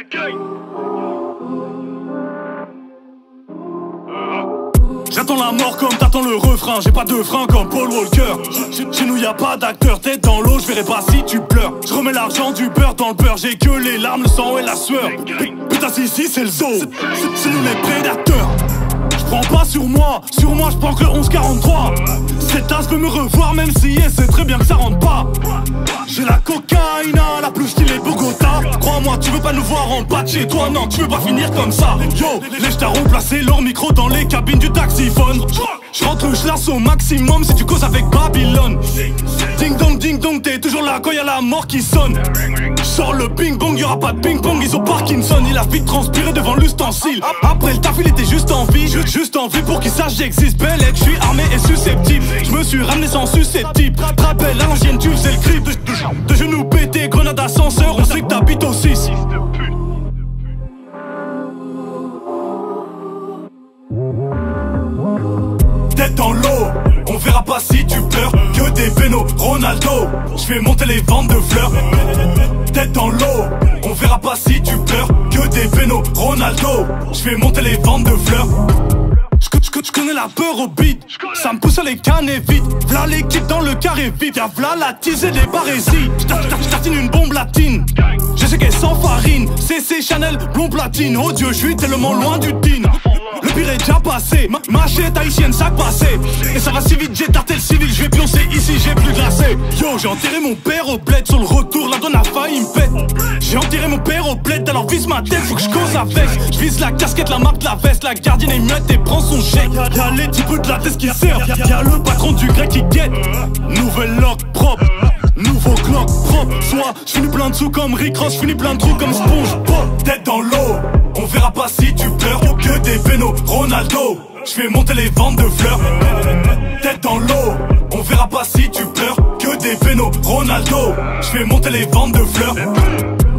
J'attends la mort comme t'attends le refrain. J'ai pas de frein comme Paul Walker. Chez nous y'a pas d'acteur, tête dans l'eau, je verrai pas si tu pleures. Je remets l'argent du beurre dans le beurre. J'ai que les larmes, le sang et la sueur. Putain si c'est le zoo, c'est nous les prédateurs. J'prends pas sur moi j'prends que le 1143. Cette tasse veut me revoir même si elle sait très bien que ça rentre pas. J'ai la cocaïne, la plus stylée Bogota. Crois-moi, tu veux pas nous voir en bas de chez toi. Non, tu veux pas finir comme ça. Yo, les starons placé leur micro dans les cabines du taxiphone. J'rentre le schlass au maximum si tu causes avec Babylone. Ding dong, t'es toujours là quand y'a la mort qui sonne. Sors le ping pong, y'aura pas de ping pong, ils ont Parkinson. Il a vite transpiré devant l'ustensile. Après le taf, il était juste en vie, juste en vie pour qu'il sache j'existe. Belle et j'suis armé et susceptible. J'me suis ramené sans susceptible. Rappelle à l'ancienne, tu faisais le clip. De genoux pétés, grenade ascenseur, on sait que t'habites au 6. Tête dans l'eau, on verra pas si tu pleures. Que des pénaux, Ronaldo, je vais monter les ventes de fleurs. Tête dans l'eau, on verra pas si tu pleures. Que des pénaux, Ronaldo, je vais monter les ventes de fleurs. Je connais la peur au beat, ça me pousse à les canner vite. V'là l'équipe dans le carré vite, y'a v'là la teasée des barésies. J'tartine une bombe latine, je sais qu'elle sans farine. CC Chanel, blond platine, oh Dieu, je suis tellement loin du teen. Le pire est déjà passé, machette haïtienne, sac passé. Et ça va si vite, j'ai tarté le civil, je vais pioncer ici, j'ai plus glacé. Yo, j'ai enterré mon père au bled, sur le retour, la donne a failli me pète. J'ai enterré mon père au bled, alors vise ma tête, faut que je cause avec. Je vise la casquette, la marque de la veste, la gardienne est muette et prend son chèque. Y'a les types de la tête qui servent, y'a le patron du grec qui guette. Nouvelle lock propre, nouveau clock propre. Soit j'finis plein de sous comme Rick Ross, j'finis plein de trous comme SpongeBob. Tête dans l'eau, on verra pas si tu pleures. Que des pénaux, Ronaldo, je vais monter les ventes de fleurs. Tête dans l'eau, on verra pas si tu pleures. Que des pénaux, Ronaldo, je vais monter les ventes de fleurs.